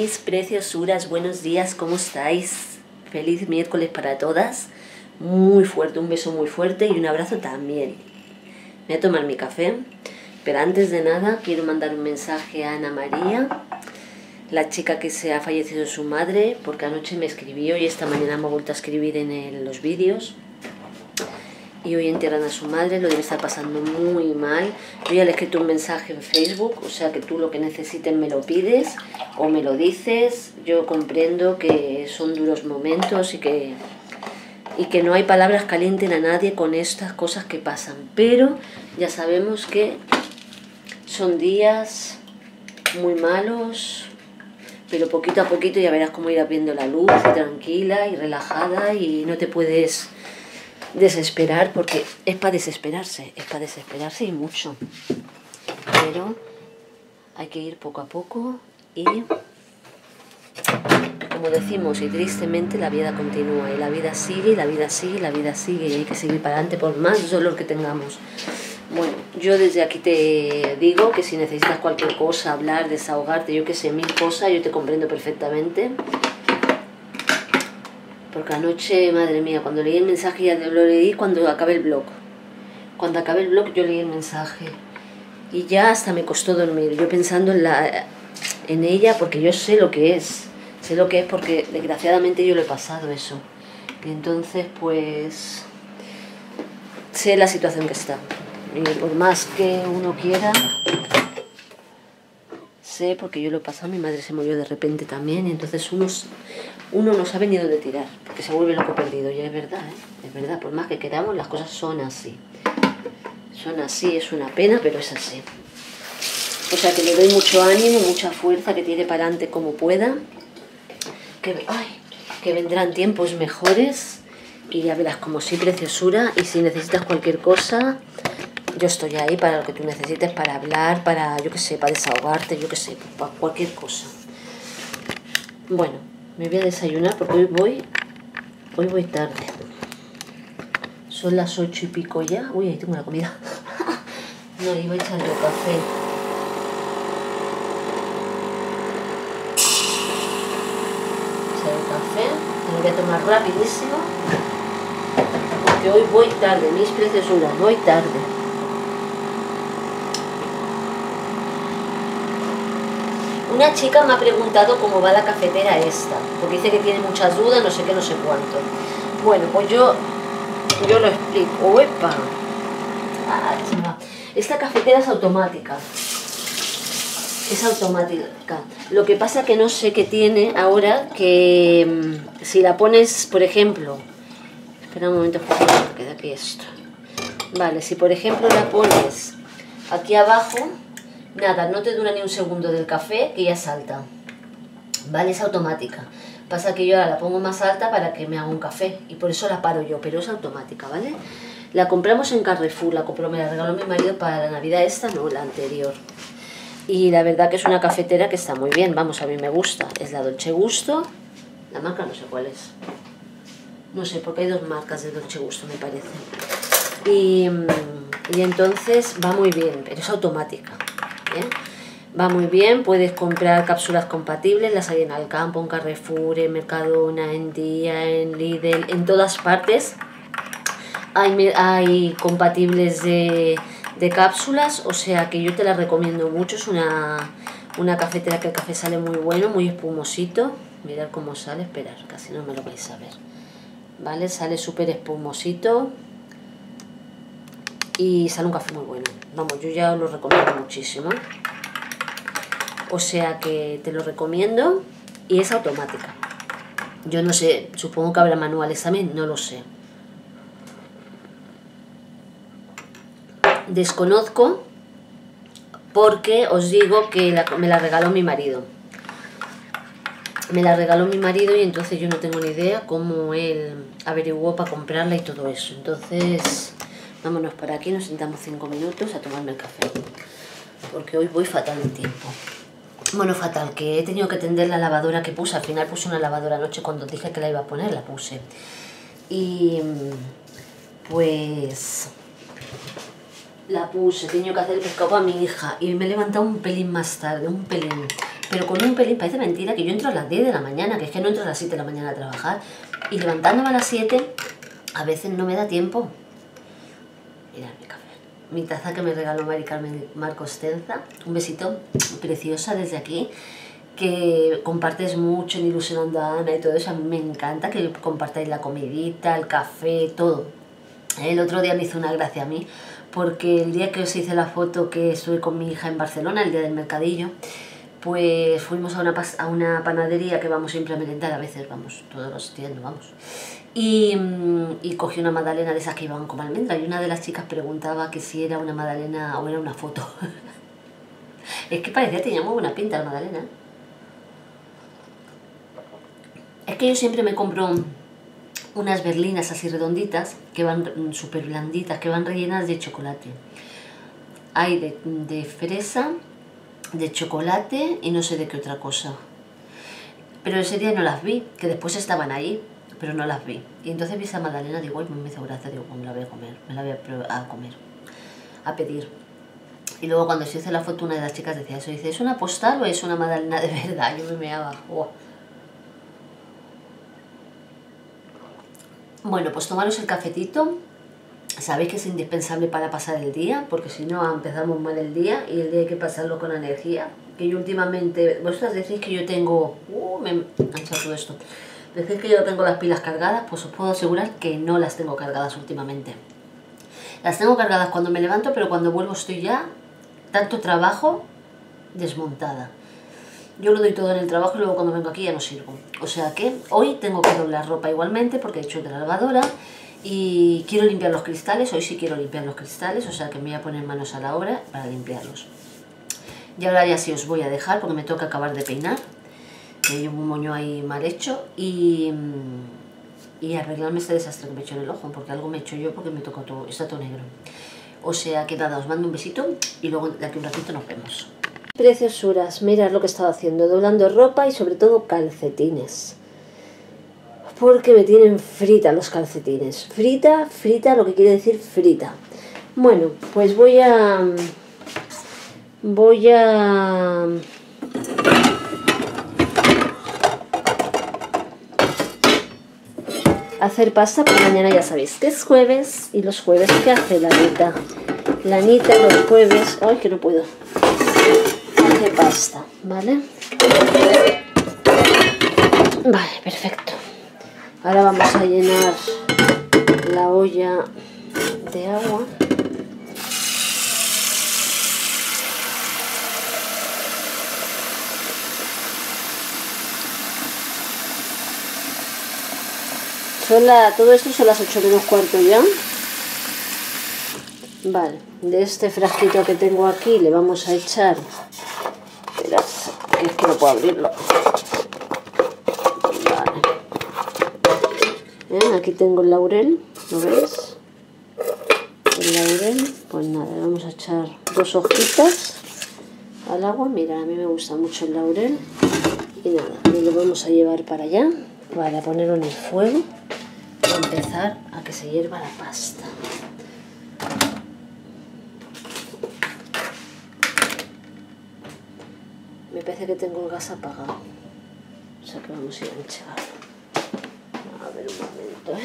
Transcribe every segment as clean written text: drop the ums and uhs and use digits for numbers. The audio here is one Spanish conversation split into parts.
Mis preciosuras, buenos días, ¿cómo estáis? Feliz miércoles para todas. Muy fuerte, un beso muy fuerte y un abrazo también. Me voy a tomar mi café, pero antes de nada quiero mandar un mensaje a Ana María, la chica que se ha fallecido su madre, porque anoche me escribió y esta mañana me ha vuelto a escribir en los vídeos. Y hoy entierran a su madre, lo debe estar pasando muy mal. Yo ya le he escrito un mensaje en Facebook, o sea que tú lo que necesites me lo pides o me lo dices. Yo comprendo que son duros momentos y que no hay palabras que alienten a nadie con estas cosas que pasan. Pero ya sabemos que son días muy malos, pero poquito a poquito ya verás cómo irás viendo la luz, y tranquila y relajada, y no te puedes desesperar, porque es para desesperarse y mucho, pero hay que ir poco a poco y, como decimos, y tristemente la vida continúa y la vida sigue y la vida sigue y la vida sigue y hay que seguir para adelante por más dolor que tengamos. Bueno, yo desde aquí te digo que si necesitas cualquier cosa, hablar, desahogarte, yo que sé, 1000 cosas, yo te comprendo perfectamente. Porque anoche, madre mía, cuando leí el mensaje, ya lo leí cuando acabé el blog. Cuando acabé el blog yo leí el mensaje. Y ya hasta me costó dormir. Yo pensando en ella, porque yo sé lo que es. Sé lo que es porque desgraciadamente yo lo he pasado eso. Y entonces, pues, sé la situación que está. Y por más que uno quiera, sé, porque yo lo he pasado, mi madre se murió de repente también, y entonces uno no sabe ni dónde tirar, porque se vuelve loco perdido, y es verdad, es verdad, por más que queramos, las cosas son así. Son así, es una pena, pero es así. O sea que le doy mucho ánimo, mucha fuerza, que tire para adelante como pueda, que vendrán tiempos mejores, y ya verás como sí, preciosura, y si necesitas cualquier cosa, yo estoy ahí para lo que tú necesites, para hablar, para, yo qué sé, para desahogarte, yo qué sé, para cualquier cosa. Bueno, me voy a desayunar porque hoy voy tarde. Son las 8 y pico ya. Uy, ahí tengo la comida. No, iba echando café. Echar el café. Me lo voy a tomar rapidísimo. Porque hoy voy tarde, mis preciosuras, voy tarde. Una chica me ha preguntado cómo va la cafetera esta, porque dice que tiene muchas dudas, no sé qué, no sé cuánto. Bueno, pues yo lo explico. ¡Uepa! Esta cafetera es automática. Es automática. Lo que pasa que no sé qué tiene ahora, que si la pones, por ejemplo... Espera un momento, porque queda aquí esto. Vale, si por ejemplo la pones aquí abajo... Nada, no te dura ni un segundo del café que ya salta. Vale, es automática. Pasa que yo ahora la pongo más alta para que me haga un café y por eso la paro yo, pero es automática, ¿vale? La compramos en Carrefour, me la regaló mi marido para la Navidad esta, no, la anterior. Y la verdad que es una cafetera que está muy bien, vamos, a mí me gusta. Es la Dolce Gusto, la marca no sé cuál es. No sé, porque hay dos marcas de Dolce Gusto, me parece. Y entonces va muy bien, pero es automática. ¿Bien? Va muy bien, puedes comprar cápsulas compatibles, las hay en Alcampo, en Carrefour, en Mercadona, en Día, en Lidl, en todas partes hay compatibles de cápsulas, o sea que yo te la recomiendo mucho. Es una cafetera que el café sale muy bueno, muy espumosito. Mirad cómo sale, esperad, casi no me lo vais a ver, ¿vale? Sale súper espumosito y sale un café muy bueno. Vamos, yo ya os lo recomiendo muchísimo. O sea que te lo recomiendo y es automática. Yo no sé, supongo que habrá manuales también, no lo sé. Desconozco porque os digo que me la regaló mi marido. Me la regaló mi marido y entonces yo no tengo ni idea cómo él averiguó para comprarla y todo eso. Entonces... vámonos para aquí, nos sentamos 5 minutos a tomarme el café, porque hoy voy fatal de tiempo. Bueno, fatal, que he tenido que tender la lavadora que puse. Al final puse una lavadora anoche cuando dije que la iba a poner, la puse. Y pues la puse, he tenido que hacer el pescado a mi hija y me he levantado un pelín más tarde, un pelín. pero con un pelín, parece mentira que yo entro a las 10 de la mañana, que es que no entro a las 7 de la mañana a trabajar, y levantándome a las 7, a veces no me da tiempo. Mirad mi café, mi taza que me regaló Mari Carmen Marcos Tenza, un besito, preciosa desde aquí, que compartes mucho en Ilusionando a Ana y todo eso. A mí me encanta que compartáis la comidita, el café, todo. El otro día me hizo una gracia a mí, porque el día que os hice la foto que estuve con mi hija en Barcelona, el día del mercadillo, pues fuimos a una panadería que vamos siempre a merendar, a veces vamos, todos los días no vamos. Y cogí una magdalena de esas que iban como almendra, y una de las chicas preguntaba que si era una magdalena o era una foto. Es que parecía que tenía muy buena pinta la magdalena. Es que yo siempre me compro unas berlinas así redonditas, que van súper blanditas, que van rellenas de chocolate. Hay de fresa, de chocolate y no sé de qué otra cosa. Pero ese día no las vi, que después estaban ahí, pero no las vi. Y entonces vi esa magdalena, digo, ay, me hizo gracia, digo, pues me la voy a comer, me la voy a comer, a pedir. Y luego cuando se hizo la foto, una de las chicas decía eso, dice, ¿es una postal o es una magdalena de verdad? Yo me meaba. Oh. Bueno, pues tomaros el cafetito. Sabéis que es indispensable para pasar el día, porque si no empezamos mal el día, y el día hay que pasarlo con energía. Que yo últimamente, vosotras decís que yo tengo, me he enganchado todo esto, decís que yo tengo las pilas cargadas, pues os puedo asegurar que no las tengo cargadas últimamente. Las tengo cargadas cuando me levanto, pero cuando vuelvo estoy ya, tanto trabajo, desmontada. Yo lo doy todo en el trabajo y luego cuando vengo aquí ya no sirvo. O sea que hoy tengo que doblar ropa igualmente porque he hecho de la lavadora. Y quiero limpiar los cristales, hoy sí quiero limpiar los cristales, o sea que me voy a poner manos a la obra para limpiarlos. Y ahora ya sí os voy a dejar porque me toca acabar de peinar, que llevo un moño ahí mal hecho, y arreglarme este desastre que me he hecho en el ojo, porque algo me he hecho yo porque me toca todo, está todo negro. O sea que nada, os mando un besito y luego de aquí un ratito nos vemos. Preciosuras, mirad lo que he estado haciendo, doblando ropa y sobre todo calcetines. Porque me tienen frita los calcetines. Frita, lo que quiere decir frita. Bueno, pues voy a hacer pasta, porque mañana ya sabéis que es jueves. Y los jueves, ¿qué hace la Anita? La Anita los jueves... ¡Ay, que no puedo! Hace pasta, ¿vale? Vale, perfecto. Ahora vamos a llenar la olla de agua. Todo esto son las 8 menos cuarto ya. Vale, de este frasquito que tengo aquí le vamos a echar... Esperad, que es que no puedo abrirlo. Aquí tengo el laurel, ¿lo veis? El laurel, pues nada, le vamos a echar 2 hojitas al agua. Mira, a mí me gusta mucho el laurel. Y nada, y lo vamos a llevar para allá, para ponerlo en el fuego y empezar a que se hierva la pasta. Me parece que tengo el gas apagado, o sea que vamos a ir a enchegar. A ver un momento,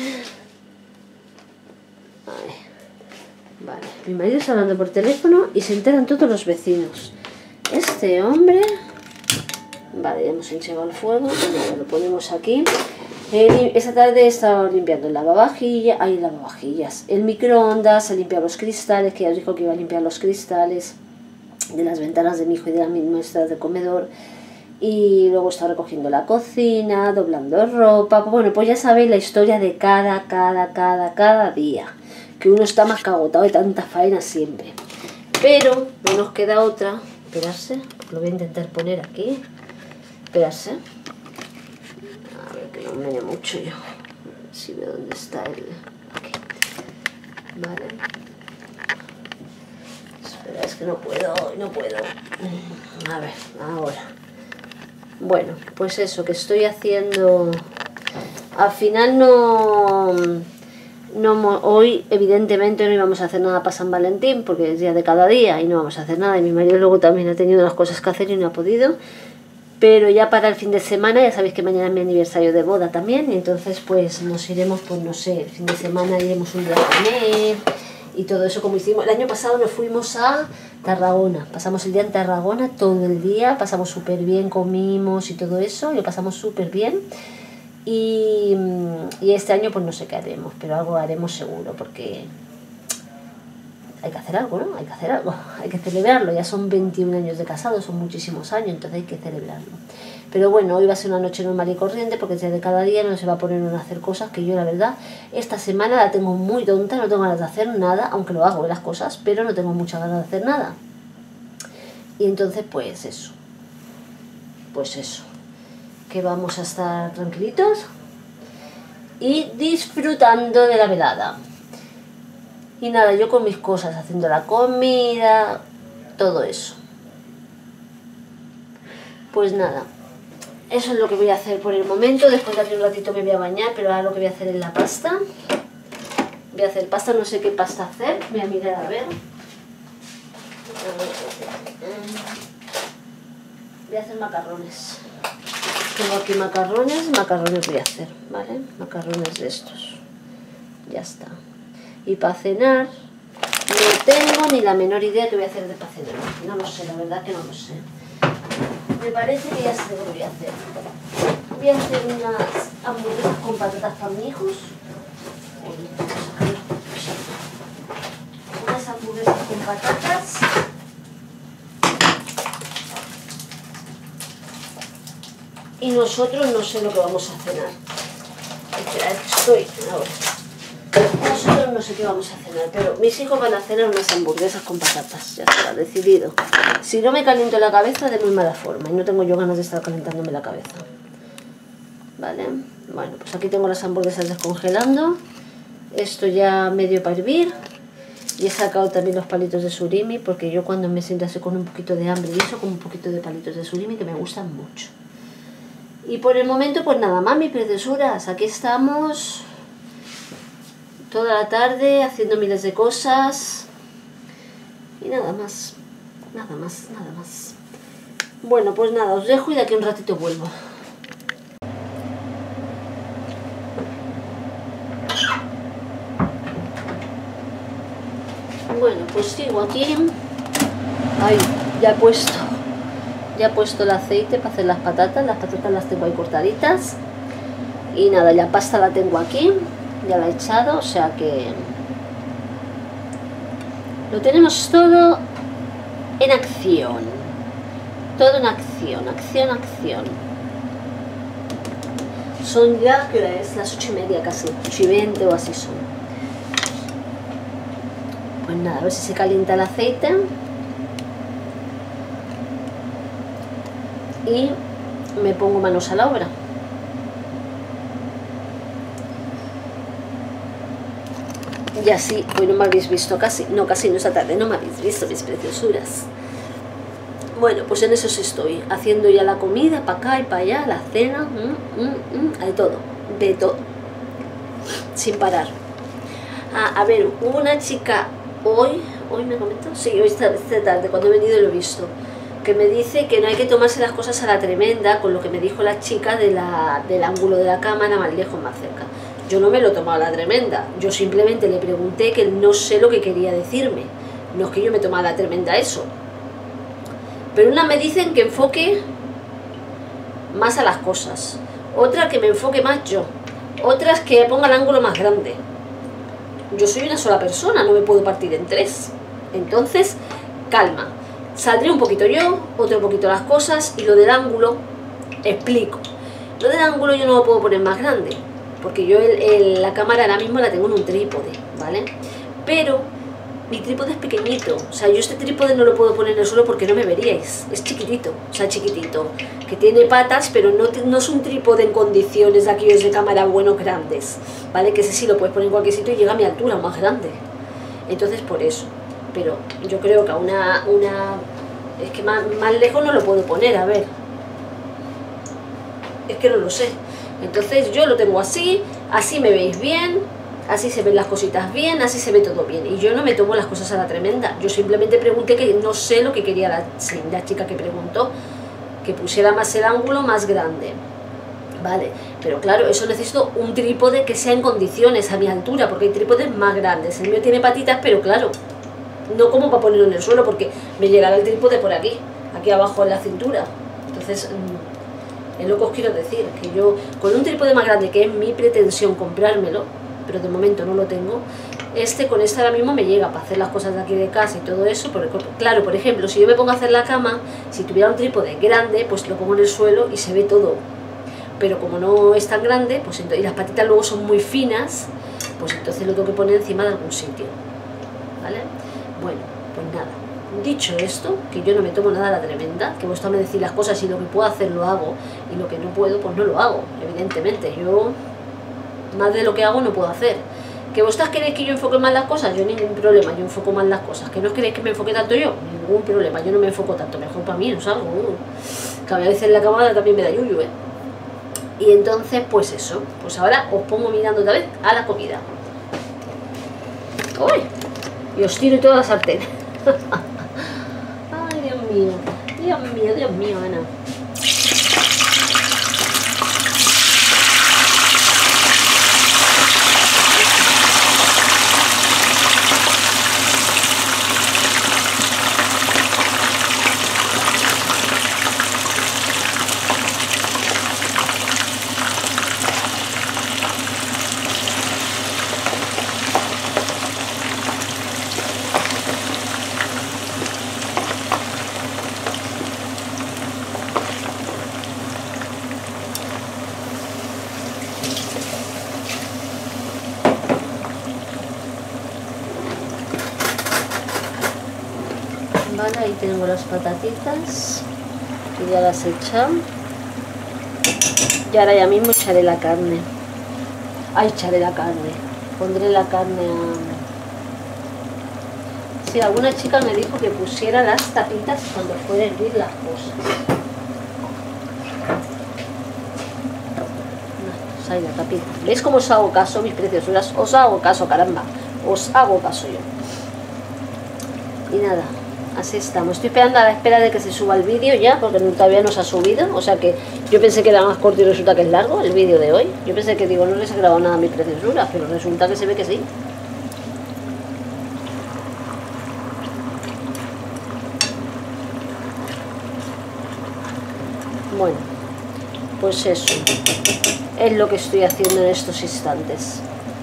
Ahí. Vale, mi marido está hablando por teléfono y se enteran todos los vecinos. Este hombre... Vale, ya hemos enchegado el fuego. Vale, lo ponemos aquí. Esta tarde he estado limpiando el lavavajillas, el microondas, he limpiado los cristales, que ya os dijo que iba a limpiar los cristales de las ventanas de mi hijo y de la nuestra de comedor. Y luego está recogiendo la cocina, doblando ropa. Bueno, pues ya sabéis la historia de cada día. Que uno está más que agotado de tanta faena siempre. Pero no nos queda otra. Esperarse, lo voy a intentar poner aquí. Esperarse. A ver que no me mucho yo. A ver si veo dónde está el... Aquí. Vale. Espera, es que no puedo. A ver, ahora. Bueno, pues eso, que estoy haciendo... Al final hoy evidentemente no íbamos a hacer nada para San Valentín, porque es día de cada día y no vamos a hacer nada. Y mi marido luego también ha tenido las cosas que hacer y no ha podido. Pero ya para el fin de semana, ya sabéis que mañana es mi aniversario de boda también, y entonces pues nos iremos, pues no sé, el fin de semana iremos un día a comer y todo eso como hicimos. El año pasado nos fuimos a Tarragona, pasamos el día en Tarragona, todo el día, pasamos súper bien, comimos y todo eso, lo pasamos súper bien. Y este año pues no sé qué haremos, pero algo haremos seguro, porque hay que hacer algo, ¿no? Hay que hacer algo, hay que celebrarlo. Ya son 21 años de casados, son muchísimos años, entonces hay que celebrarlo. Pero bueno, hoy va a ser una noche normal y corriente, porque desde cada día no se va a poner uno a hacer cosas que yo, la verdad, esta semana la tengo muy tonta, no tengo ganas de hacer nada, aunque lo hago las cosas, pero no tengo muchas ganas de hacer nada. Y entonces pues eso, que vamos a estar tranquilitos y disfrutando de la velada. Y nada, yo con mis cosas, haciendo la comida, todo eso. Pues nada, eso es lo que voy a hacer por el momento. Después de aquí un ratito me voy a bañar, pero ahora lo que voy a hacer es la pasta. Voy a hacer pasta, no sé qué pasta hacer, voy a mirar a ver. Voy a hacer macarrones. Tengo aquí macarrones voy a hacer, ¿vale? Macarrones de estos. Ya está. Y para cenar, no tengo ni la menor idea que voy a hacer de para cenar. No lo sé, la verdad que no lo sé. Me parece que ya sé lo que voy a hacer. Voy a hacer unas hamburguesas con patatas para mis hijos. Unas hamburguesas con patatas. Y nosotros no sé lo que vamos a cenar. Espera, estoy ahora. Nosotros no sé qué vamos a cenar, pero mis hijos van a cenar unas hamburguesas con patatas. Ya está, decidido. Si no me caliento la cabeza, de muy mala forma. Y no tengo yo ganas de estar calentándome la cabeza. ¿Vale? Bueno, pues aquí tengo las hamburguesas descongelando. Esto ya medio para hervir. Y he sacado también los palitos de surimi, porque yo cuando me siento así con un poquito de hambre y eso, con un poquito de palitos de surimi que me gustan mucho. Y por el momento, pues nada más, mis preciosuras. Aquí estamos toda la tarde haciendo miles de cosas. Y nada más. Nada más, nada más. Bueno, pues nada, os dejo y de aquí a un ratito vuelvo. Bueno, pues sigo aquí. Ay, ya he puesto el aceite para hacer las patatas las tengo ahí cortaditas. Y nada, la pasta la tengo aquí, ya la he echado, o sea que lo tenemos todo en acción. Todo en acción, acción. Son ya, ¿qué hora es? Las 8:30 casi, 8:20 o así son. Pues nada, a ver si se calienta el aceite. Y me pongo manos a la obra. Y así, hoy no me habéis visto casi no esta tarde, no me habéis visto, mis preciosuras. Bueno, pues en eso sí estoy, haciendo ya la comida, para acá y para allá, la cena, de todo, sin parar. A ver, hubo una chica hoy me comentó, sí, hoy esta tarde, cuando he venido lo he visto, que me dice que no hay que tomarse las cosas a la tremenda, con lo que me dijo la chica del ángulo de la cámara, más lejos, más cerca. Yo no me lo he tomado a la tremenda, yo simplemente le pregunté que no sé lo que quería decirme, no es que yo me tomara a la tremenda eso. Pero una me dicen que enfoque más a las cosas, otra que me enfoque más yo, otras que ponga el ángulo más grande. Yo soy una sola persona, no me puedo partir en tres. Entonces, calma. Saldré un poquito yo, otro poquito las cosas, y lo del ángulo, explico. Lo del ángulo yo no lo puedo poner más grande, porque yo la cámara ahora mismo la tengo en un trípode, ¿vale? Pero mi trípode es pequeñito, o sea, yo este trípode no lo puedo poner en el suelo porque no me veríais, es chiquitito, o sea, chiquitito, que tiene patas, pero no es un trípode en condiciones de aquellos de cámara buenos grandes, ¿vale? Que ese sí lo puedes poner en cualquier sitio y llega a mi altura, más grande. Entonces, por eso. Pero yo creo que a es que más lejos no lo puedo poner, a ver. Es que no lo sé. Entonces yo lo tengo así me veis bien, así se ven las cositas bien, así se ve todo bien. Y yo no me tomo las cosas a la tremenda. Yo simplemente pregunté, que no sé lo que quería la chica que preguntó. que pusiera más el ángulo más grande. Vale, pero claro, eso necesito un trípode que sea en condiciones a mi altura, porque hay trípodes más grandes. El mío tiene patitas, pero claro, no como para ponerlo en el suelo, porque me llegará el trípode por aquí, aquí abajo en la cintura. Entonces, es lo que os quiero decir, que yo con un trípode más grande, que es mi pretensión comprármelo, pero de momento no lo tengo, con este ahora mismo me llega para hacer las cosas de aquí de casa y todo eso, porque claro, por ejemplo, si yo me pongo a hacer la cama, si tuviera un trípode grande, pues lo pongo en el suelo y se ve todo. Pero como no es tan grande, pues entonces, y las patitas luego son muy finas, pues entonces lo tengo que poner encima de algún sitio, ¿vale? Bueno, pues nada, dicho esto, que yo no me tomo nada a la tremenda, que vosotros me decís las cosas y lo que puedo hacer lo hago, y lo que no puedo, pues no lo hago, evidentemente. Yo más de lo que hago no puedo hacer. ¿Que vosotras queréis que yo enfoque más las cosas? Yo ningún problema, yo enfoco más las cosas. ¿Que no queréis que me enfoque tanto yo? Ningún problema, yo no me enfoco tanto, mejor para mí, no salgo. Que a veces en la cámara también me da yuyu, ¿eh? Y entonces, pues eso, pues ahora os pongo mirando otra vez a la comida. ¡Uy! Y os tiro toda la sartén. Ay, Dios mío, Dios mío, Dios mío, Ana. Vale, ahí tengo las patatitas que ya las he echado. Y ahora ya mismo echaré la carne. Echaré la carne. Pondré la carne a... Sí, alguna chica me dijo que pusiera las tapitas cuando fuera a hervir las cosas. No, ahí la tapita. ¿Veis cómo os hago caso, mis preciosuras? Os hago caso, caramba. Os hago caso yo. Y nada, así estamos. Estoy esperando a la espera de que se suba el vídeo ya, porque todavía no se ha subido. O sea que yo pensé que era más corto y resulta que es largo el vídeo de hoy. Yo pensé que no les he grabado nada a mis preciosuras, pero resulta que se ve que sí. Bueno, pues eso es lo que estoy haciendo en estos instantes.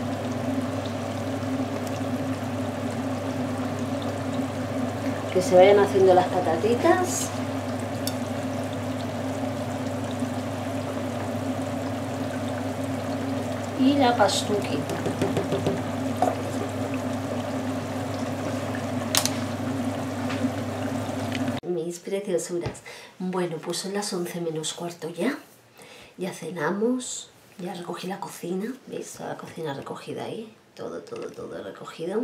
Que se vayan haciendo las patatitas. Y la pastuqui. Mis preciosuras. Bueno, pues son las 11 menos cuarto ya. Ya cenamos. Ya recogí la cocina. ¿Veis? La cocina recogida ahí. Todo recogido.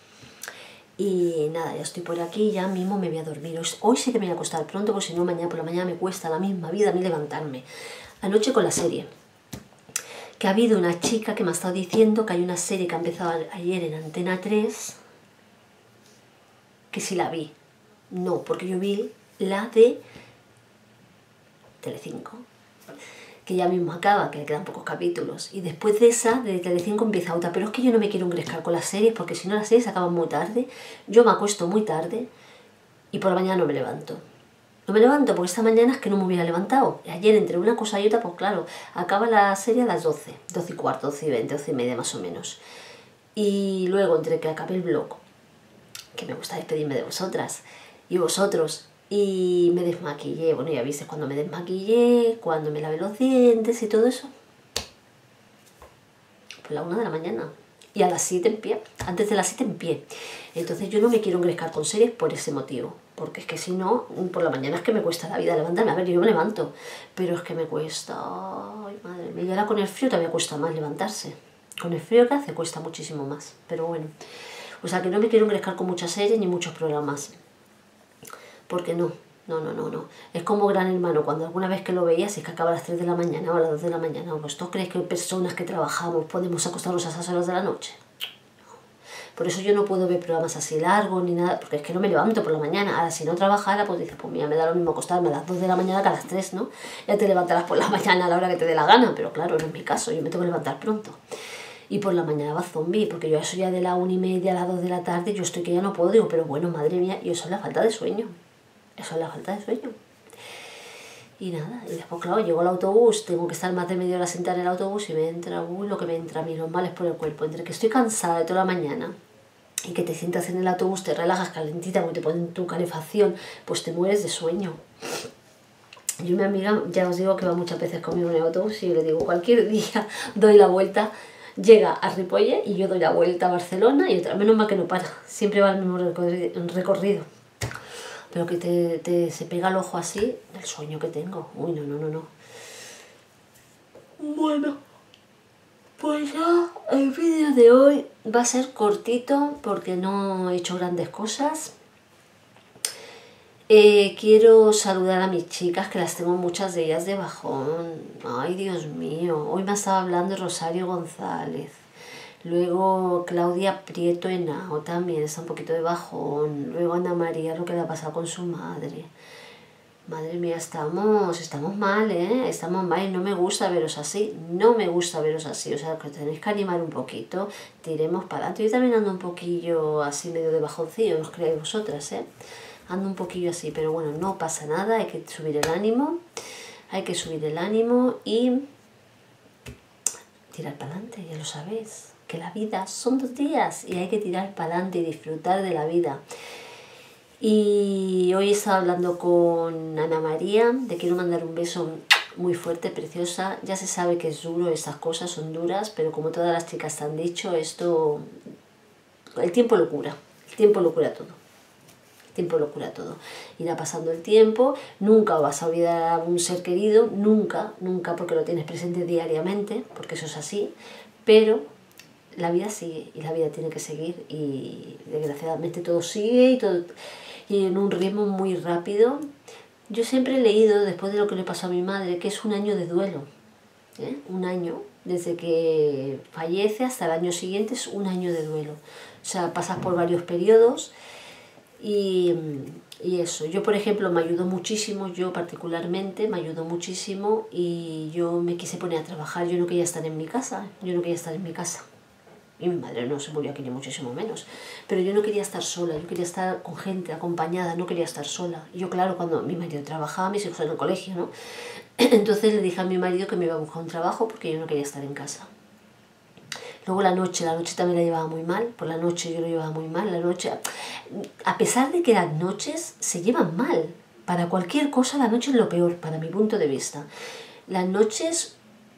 Y nada, ya estoy por aquí, ya mismo me voy a dormir. Hoy sí que me voy a acostar pronto, porque si no mañana por la mañana me cuesta la misma vida a mí levantarme. Anoche con la serie, que ha habido una chica que me ha estado diciendo que hay una serie que ha empezado ayer en Antena 3, que sí la vi. No, porque yo vi la de Telecinco, que ya mismo acaba, que le quedan pocos capítulos, y después de esa, de Telecinco empieza otra, pero es que yo no me quiero engrescar con las series, porque si no las series acaban muy tarde, yo me acuesto muy tarde, y por la mañana no me levanto. No me levanto porque esta mañana es que no me hubiera levantado. Ayer entre una cosa y otra, pues claro, acaba la serie a las 12, 12 y cuarto, 12 y 20, 12 y media más o menos. Y luego entre que acabé el blog, que me gusta despedirme de vosotras, y vosotros, y me desmaquillé, bueno ya viste, cuando me desmaquillé, cuando me lavé los dientes y todo eso, pues la 1 de la mañana, y a las 7 en pie, antes de las 7 en pie. Entonces yo no me quiero engrescar con series por ese motivo, porque es que si no, por la mañana es que me cuesta la vida levantarme. A ver, yo me levanto, pero es que me cuesta, ay madre mía, y ahora con el frío todavía cuesta más levantarse. Con el frío que hace cuesta muchísimo más, pero bueno. O sea que no me quiero engrescar con muchas series ni muchos programas. Porque no. Es como Gran Hermano, cuando alguna vez que lo veías es que acaba a las 3 de la mañana o a las 2 de la mañana. ¿Vosotros creéis que personas que trabajamos podemos acostarnos a esas horas de la noche? No. Por eso yo no puedo ver programas así largos ni nada, porque es que no me levanto por la mañana. Ahora, si no trabajara, pues dices, pues mira, me da lo mismo acostarme a las 2 de la mañana que a las 3, ¿no? Ya te levantarás por la mañana a la hora que te dé la gana, pero claro, no es mi caso, yo me tengo que levantar pronto. Y por la mañana va zombie, porque yo eso ya de la 1:30 a las 2 de la tarde, yo estoy que ya no puedo, digo, pero bueno, madre mía, y eso es la falta de sueño. Eso es la falta de sueño. Y nada, y después, claro, llego al autobús, tengo que estar más de media hora sentada en el autobús y me entra, lo que me entra a mí, los males por el cuerpo. Entre que estoy cansada de toda la mañana y que te sientas en el autobús, te relajas calentita, porque te ponen tu calefacción, pues te mueres de sueño. Yo, mi amiga, ya os digo que va muchas veces conmigo en el autobús y yo le digo, cualquier día doy la vuelta, llega a Ripolle y yo doy la vuelta a Barcelona y otra, menos mal que no para, siempre va el mismo recorrido. Pero que se pega el ojo así del sueño que tengo. Uy, no. Bueno, pues ya el vídeo de hoy va a ser cortito porque no he hecho grandes cosas. Quiero saludar a mis chicas, que las tengo muchas de ellas de bajón. Ay, Dios mío. Hoy me estaba hablando Rosario González. Luego Claudia Prieto Henao también está un poquito de bajón. Luego Ana María, lo que le ha pasado con su madre. Madre mía, estamos mal, ¿eh? Estamos mal y no me gusta veros así. No me gusta veros así. O sea, que tenéis que animar un poquito. Tiremos para adelante. Yo también ando un poquillo así medio de bajoncillo, os creáis vosotras, ¿eh? Ando un poquillo así, pero bueno, no pasa nada. Hay que subir el ánimo. Hay que subir el ánimo y tirar para adelante, ya lo sabéis. Que la vida son 2 días y hay que tirar para adelante y disfrutar de la vida. Y hoy estaba hablando con Ana María, te quiero mandar un beso muy fuerte, preciosa. Ya se sabe que es duro, estas cosas son duras, pero como todas las chicas te han dicho, esto, el tiempo lo cura, el tiempo lo cura todo. El tiempo lo cura todo. Irá pasando el tiempo, nunca vas a olvidar a un ser querido, nunca, porque lo tienes presente diariamente, porque eso es así, pero la vida sigue y la vida tiene que seguir y desgraciadamente todo sigue y en un ritmo muy rápido. Yo siempre he leído, después de lo que le pasó a mi madre, que es un año de duelo, ¿eh? Un año, desde que fallece hasta el año siguiente es un año de duelo. O sea, pasas por varios periodos y eso. Yo, por ejemplo, me ayudó muchísimo, yo particularmente me ayudó muchísimo y yo me quise poner a trabajar. Yo no quería estar en mi casa, Y mi madre no se murió aquí ni muchísimo menos. Pero yo no quería estar sola, yo quería estar con gente, acompañada, no quería estar sola. Y yo, claro, cuando mi marido trabajaba, mis hijos en el colegio, ¿no? Entonces le dije a mi marido que me iba a buscar un trabajo porque yo no quería estar en casa. Luego la noche también la llevaba muy mal. Por la noche yo lo llevaba muy mal. La noche, a pesar de que las noches se llevan mal. Para cualquier cosa la noche es lo peor, para mi punto de vista. Las noches...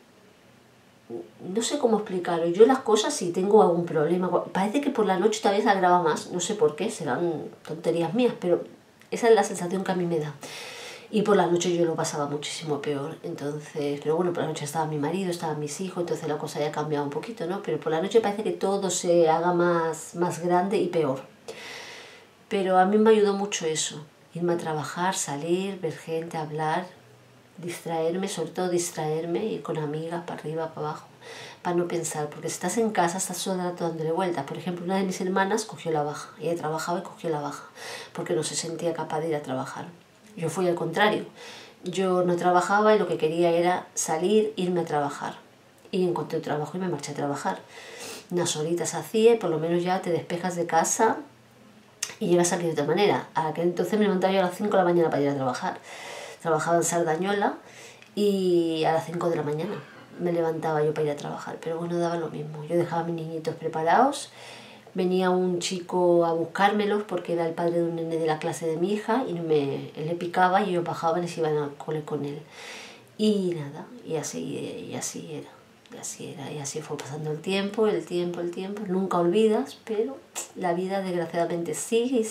No sé cómo explicarlo. Yo las cosas, si tengo algún problema, parece que por la noche todavía se agrava más. No sé por qué, serán tonterías mías, pero esa es la sensación que a mí me da. Y por la noche yo lo pasaba muchísimo peor. Entonces, pero bueno, por la noche estaba mi marido, estaban mis hijos, entonces la cosa ya ha cambiado un poquito, ¿no? Pero por la noche parece que todo se haga más grande y peor. Pero a mí me ayudó mucho eso. Irme a trabajar, salir, ver gente, hablar, distraerme, sobre todo distraerme, ir con amigas para arriba, para abajo, para no pensar, porque si estás en casa estás todo el rato dándole vueltas. Por ejemplo, una de mis hermanas cogió la baja, ella trabajaba y cogió la baja, porque no se sentía capaz de ir a trabajar. Yo fui al contrario, yo no trabajaba y lo que quería era salir, irme a trabajar, y encontré un trabajo y me marché a trabajar. Unas horitas hacía y por lo menos ya te despejas de casa y llegas aquí de otra manera. A aquel entonces me levantaba yo a las 5 de la mañana para ir a trabajar. Trabajaba en Sardañola y a las 5 de la mañana me levantaba yo para ir a trabajar, pero bueno, daba lo mismo. Yo dejaba a mis niñitos preparados, venía un chico a buscármelos porque era el padre de un nene de la clase de mi hija y él le picaba y ellos bajaban y se iban al cole con él. Y nada, y así era. Y así fue pasando el tiempo, nunca olvidas, pero la vida desgraciadamente sigue,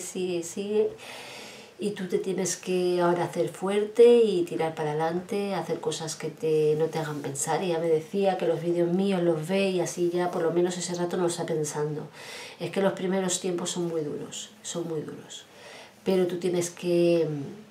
y tú te tienes que ahora hacer fuerte y tirar para adelante, hacer cosas que no te hagan pensar. Y ya me decía que los vídeos míos los ve y así ya por lo menos ese rato no está pensando. Es que los primeros tiempos son muy duros, pero tú tienes que...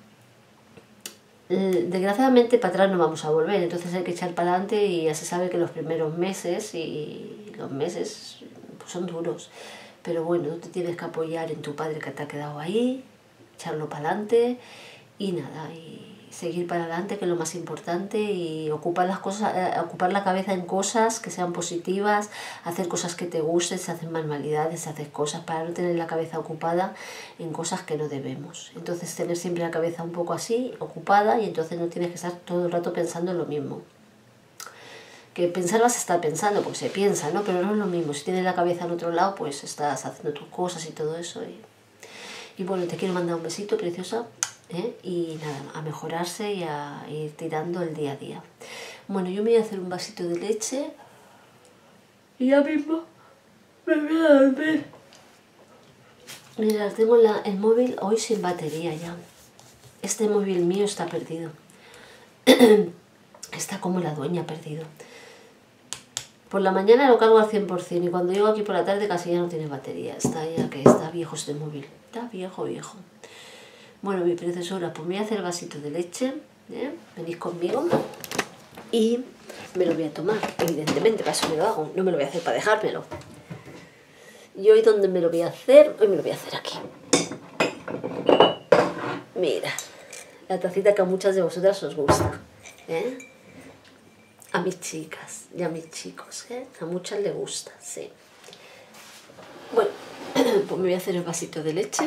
Desgraciadamente para atrás no vamos a volver, entonces hay que echar para adelante y ya se sabe que los primeros meses y los meses pues son duros, pero bueno, te tienes que apoyar en tu padre que te ha quedado ahí, echarlo para adelante y nada, y seguir para adelante, que es lo más importante, y ocupar las cosas, ocupar la cabeza en cosas que sean positivas, hacer cosas que te gusten, se hacen manualidades, se hacen cosas para no tener la cabeza ocupada en cosas que no debemos. Entonces tener siempre la cabeza un poco así, ocupada, y entonces no tienes que estar todo el rato pensando en lo mismo. Que pensar vas a estar pensando, porque se piensa, ¿no? Pero no es lo mismo. Si tienes la cabeza en otro lado, pues estás haciendo tus cosas y todo eso. Y bueno, te quiero mandar un besito, preciosa. Y nada, a mejorarse y a ir tirando el día a día. Bueno, yo me voy a hacer un vasito de leche y ya mismo me voy a dormir. Mira, tengo el móvil hoy sin batería ya. Este móvil mío está perdido. Está como la dueña perdido. Por la mañana lo cargo al 100% y cuando llego aquí por la tarde casi ya no tiene batería. Está ya que está viejo este móvil. Está viejo. Bueno, mi preciosa, pues me voy a hacer el vasito de leche, venís conmigo y me lo voy a tomar, evidentemente, para eso me lo hago, no me lo voy a hacer para dejármelo. Y hoy, ¿dónde me lo voy a hacer? Hoy me lo voy a hacer aquí. Mira, la tacita que a muchas de vosotras os gusta, a mis chicas y a mis chicos, a muchas les gusta, sí. Bueno, pues me voy a hacer el vasito de leche.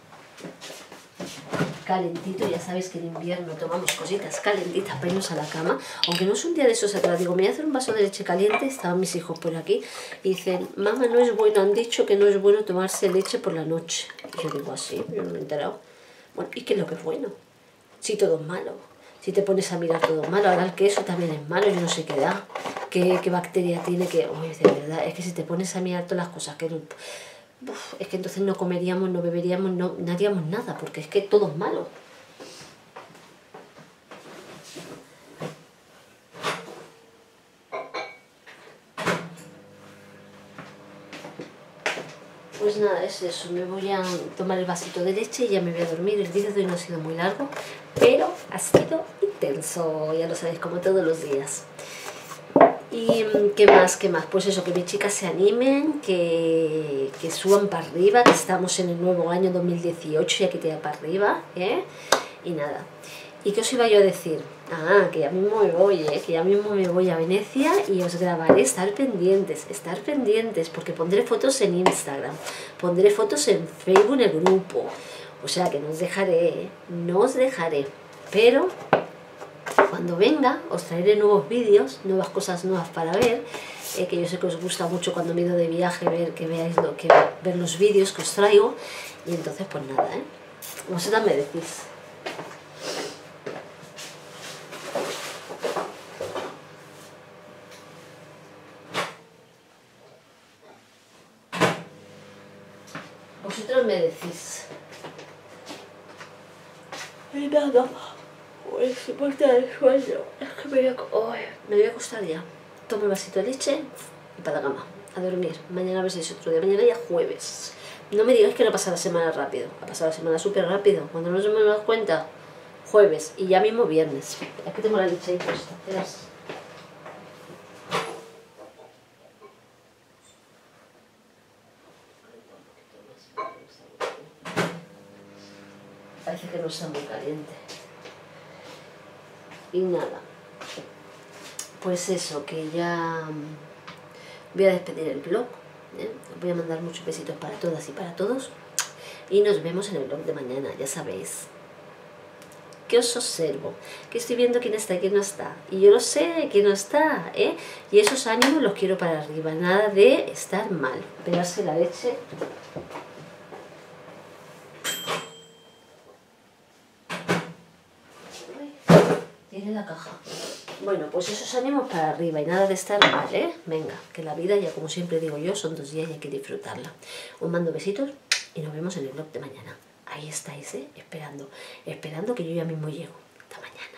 Calentito, ya sabéis que en invierno tomamos cositas calentitas para irnos a la cama, aunque no es un día de esos atrás, digo, me voy a hacer un vaso de leche caliente, estaban mis hijos por aquí, y dicen, mamá, no es bueno, han dicho que no es bueno tomarse leche por la noche. Y yo digo, así, yo no me he enterado. Bueno, ¿y qué es lo que es bueno? Si todo es malo, si te pones a mirar todo es malo, ahora el queso también es malo, yo no sé qué da, qué bacteria tiene, que, oye, de verdad, es que si te pones a mirar todas las cosas que... es que entonces no comeríamos, no beberíamos, no haríamos nada, porque es que todo es malo. Pues nada, es eso, me voy a tomar el vasito de leche y ya me voy a dormir. El vídeo de hoy no ha sido muy largo, pero ha sido intenso, ya lo sabéis, como todos los días. Y ¿qué más? Pues eso, que mis chicas se animen, que suban para arriba, que estamos en el nuevo año 2018 y hay que tirar para arriba, y nada. ¿Y qué os iba yo a decir? Ah, que ya mismo me voy, que ya mismo me voy a Venecia y os grabaré, estar pendientes, porque pondré fotos en Instagram, pondré fotos en Facebook en el grupo, o sea que no os dejaré, pero... Cuando venga os traeré nuevos vídeos, nuevas cosas nuevas para ver, que yo sé que os gusta mucho cuando me he ido de viaje ver los vídeos que os traigo, y entonces pues nada, vosotras me decís. Vosotros me decís. Y nada. Pues se porta el sueño. Es que me voy a acostar ya. Tomo el vasito de leche y para la cama. A dormir. Mañana a ver si es otro día. Mañana ya jueves. No me digáis que no pasa la semana rápido. Ha pasado la semana súper rápido. Cuando no se me da cuenta, jueves y ya mismo viernes. Es que tengo la leche ahí puesta. Verás. Parece que no está muy caliente. Y nada, pues eso, que ya voy a despedir el vlog, os voy a mandar muchos besitos para todas y para todos, y nos vemos en el vlog de mañana, ya sabéis, que os observo, que estoy viendo quién está y quién no está, y yo lo sé, quién no está, y esos ánimos los quiero para arriba, nada de estar mal, pegarse la leche. Tiene la caja. Bueno, pues esos ánimos para arriba y nada de estar mal, Venga, que la vida, ya como siempre digo yo, son 2 días y hay que disfrutarla. Os mando besitos y nos vemos en el vlog de mañana. Ahí estáis, esperando que yo ya mismo llego. Hasta mañana.